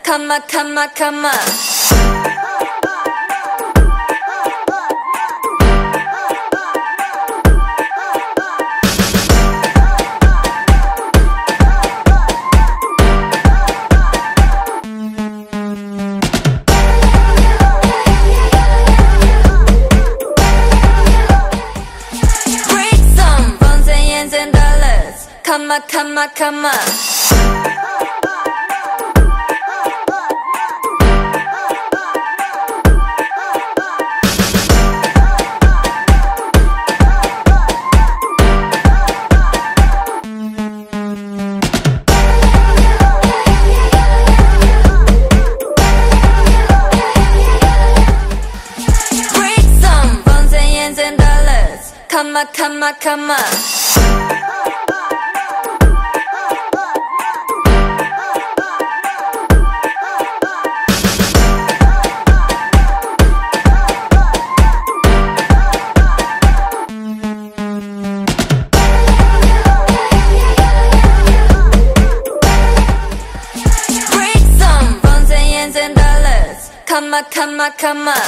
come on, come on, come on. Come on, come on, come on. Bring some phones and yens and dollars. Come on, come on, come on. Come on, come on, come on.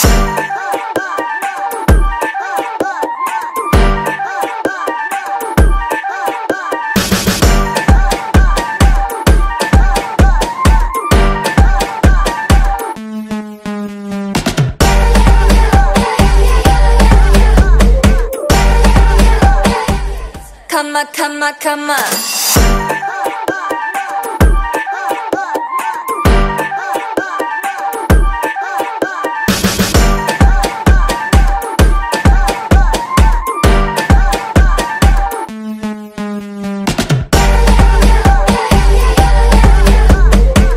Come on, come on, come on.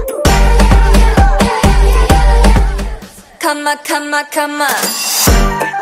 Come on, come on, come on.